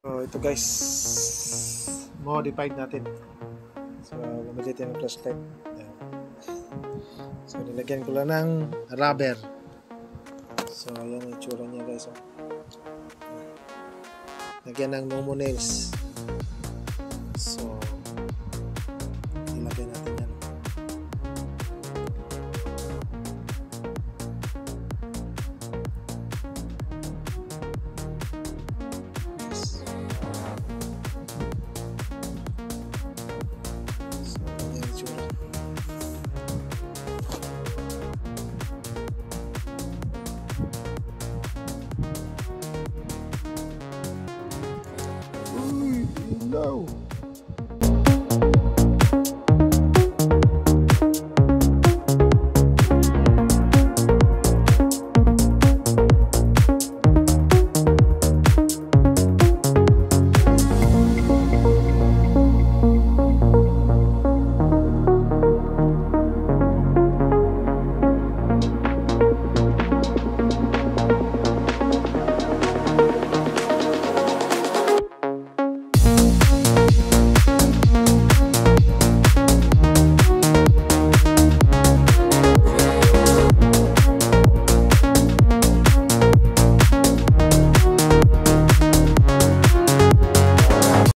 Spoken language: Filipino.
So ito guys, modified natin. So bumili tayo ng flashlight. So nilagyan ko lang ng rubber. So ayan yung itsura niya guys. Lagyan ng Momo nails. So ilagay natin yan. No.